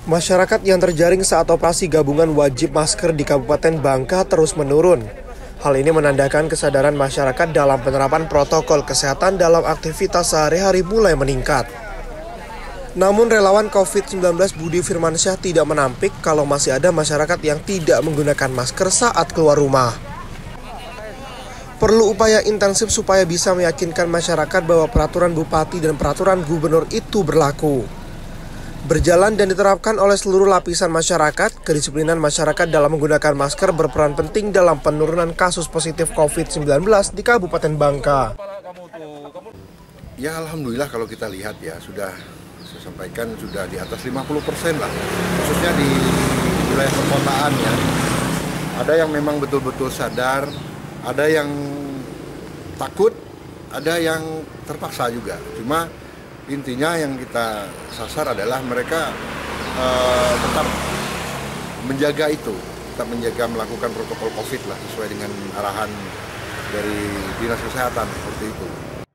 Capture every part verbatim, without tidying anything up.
Masyarakat yang terjaring saat operasi gabungan wajib masker di Kabupaten Bangka terus menurun. Hal ini menandakan kesadaran masyarakat dalam penerapan protokol kesehatan dalam aktivitas sehari-hari mulai meningkat. Namun relawan covid sembilan belas Budi Firmansyah tidak menampik kalau masih ada masyarakat yang tidak menggunakan masker saat keluar rumah. Perlu upaya intensif supaya bisa meyakinkan masyarakat bahwa peraturan bupati dan peraturan gubernur itu berlaku. Berjalan dan diterapkan oleh seluruh lapisan masyarakat, kedisiplinan masyarakat dalam menggunakan masker berperan penting dalam penurunan kasus positif covid sembilan belas di Kabupaten Bangka. Ya alhamdulillah kalau kita lihat ya sudah saya sampaikan sudah di atas lima puluh persen lah, khususnya di wilayah perkotaan ya. Ada yang memang betul-betul sadar, ada yang takut, ada yang terpaksa juga. Cuma intinya yang kita sasar adalah mereka uh, tetap menjaga itu, tetap menjaga melakukan protokol COVID lah sesuai dengan arahan dari Dinas Kesehatan seperti itu.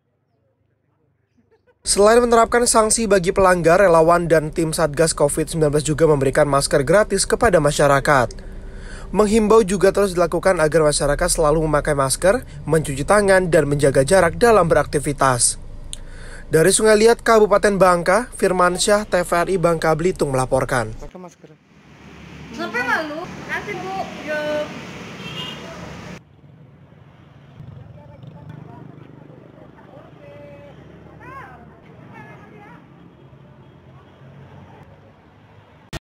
Selain menerapkan sanksi bagi pelanggar, relawan dan tim Satgas covid sembilan belas juga memberikan masker gratis kepada masyarakat. Menghimbau juga terus dilakukan agar masyarakat selalu memakai masker, mencuci tangan, dan menjaga jarak dalam beraktivitas. Dari Sungai Liat, Kabupaten Bangka, Firmansyah, T V R I Bangka Belitung melaporkan. Sampai malu, nanti Bu, yuk.